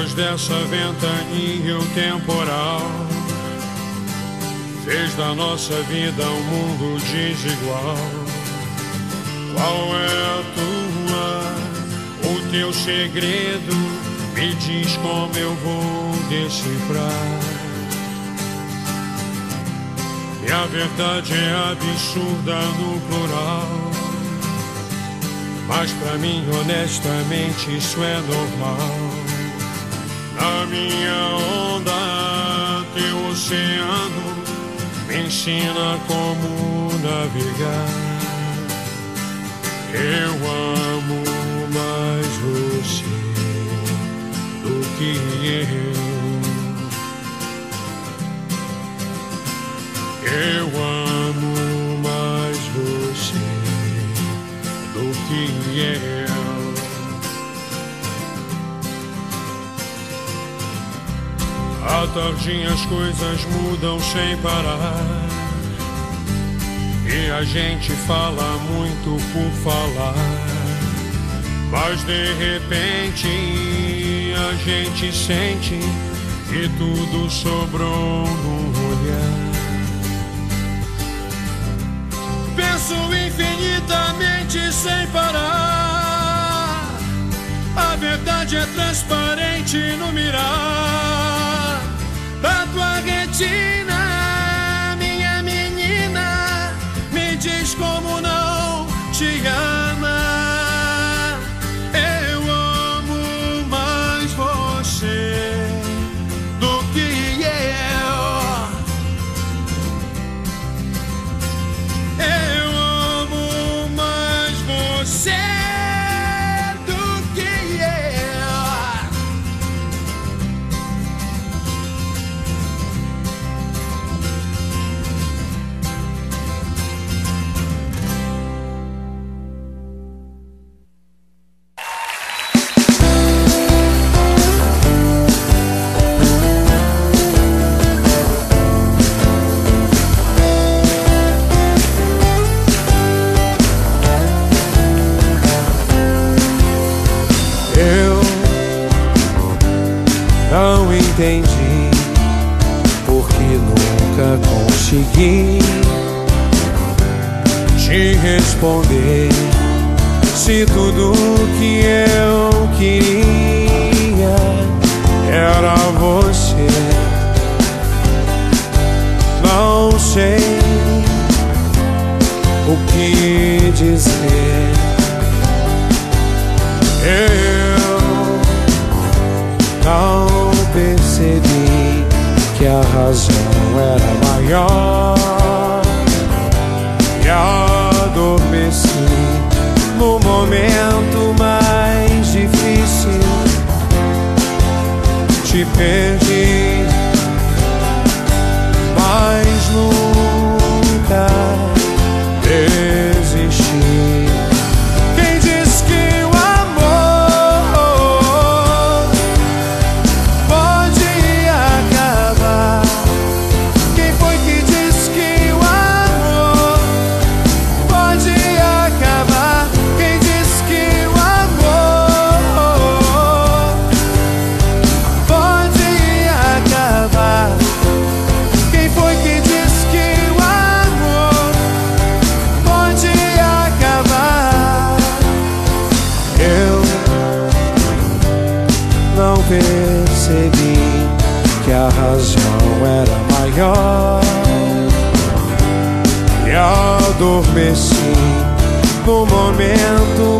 Através dessa ventania o temporal fez da nossa vida um mundo desigual. Qual é a tua, o teu segredo? Me diz como eu vou decifrar. E a verdade é absurda no plural, mas pra mim honestamente isso é normal. Na minha onda, teu oceano me ensina como navegar. Eu amo mais você do que eu. Eu amo mais você do que eu. À tardinha as coisas mudam sem parar, e a gente fala muito por falar, mas de repente a gente sente que tudo sobrou no olhar. Penso infinitamente sem parar, a verdade é transparente no mirar da tua retina, minha menina. Me diz como não te ama. Eu amo mais você do que eu. Eu amo mais você do que eu. Eu não entendi porque nunca consegui te responder. Se tudo que eu queria era você, não sei o que dizer. Eu não percebi que a razão era maior e adormeci no momento mais difícil. Te perdi, mas nunca desisti. Percebi que a razão era maior e adormeci no momento